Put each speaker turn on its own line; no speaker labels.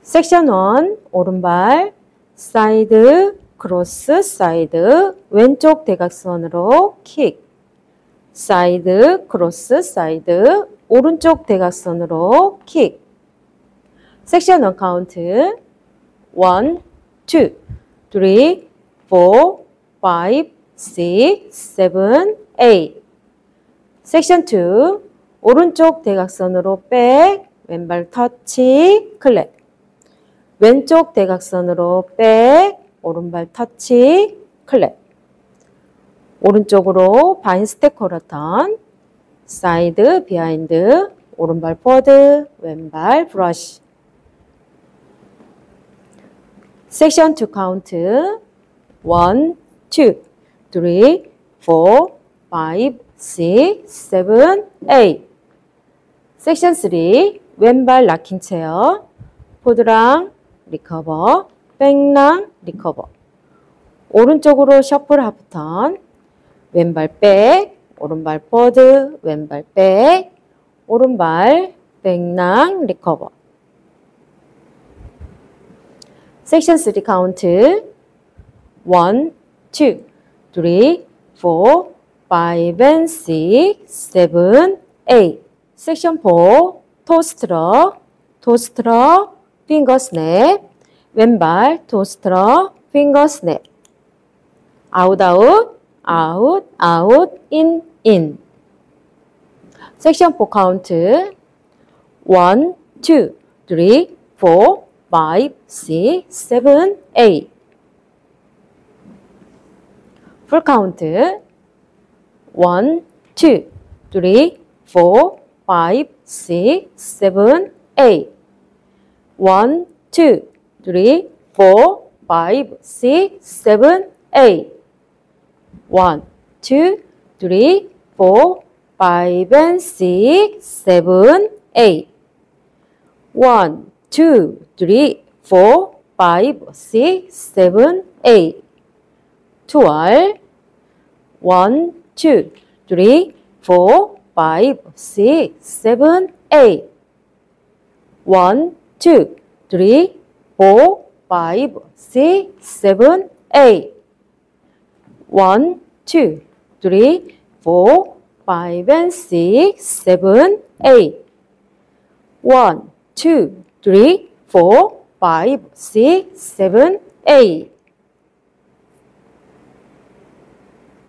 섹션 1 오른발 사이드 크로스 사이드 왼쪽 대각선으로 킥 사이드 크로스 사이드 오른쪽 대각선으로 킥 섹션 1 카운트 1, 2, 3, 4, 5, 6, 7, 8 섹션 2 오른쪽 대각선으로 백 왼발 터치 클랩 왼쪽 대각선으로 백 오른발 터치 클랩 오른쪽으로 바인 스텝 코러 턴 사이드 비하인드 오른발 포워드 왼발 브러쉬 섹션 2 카운트 1, 2, 3, 4, 5, 6, 7, 8 섹션 3 왼발 락킹 체어 포드랑 리커버 백랑 리커버 오른쪽으로 셔플 하프턴 왼발 백 오른발 포드 왼발 백 오른발 백랑 리커버 섹션 3 카운트 1, 2, 3, 4, 5 and 6, 7, 8 섹션 4 토스트러 핑거 스냅 왼발 토스트러 핑거 스냅 아웃 인 섹션 4 카운트 1, 2, 3, 4, 5, 6, 7, 8 풀 카운트 1, 2, 3, 4, 5, 6, 7, 8 1, 2, 3, 4, 5, 6, 7, 8 1, 2, 3, 4, 5 and 6, 7, 8 1, 2, 3, 4, 5, 6, 7, 8 2R 1, 2, 3, 4, 5, 6, 7, 8 1, 2, 3, 4, 5, 6, 7, 8 1, 2, 3, 4, 5 and 6, 7, 8 1, 2, 3, 4, 5, 6, 7, 8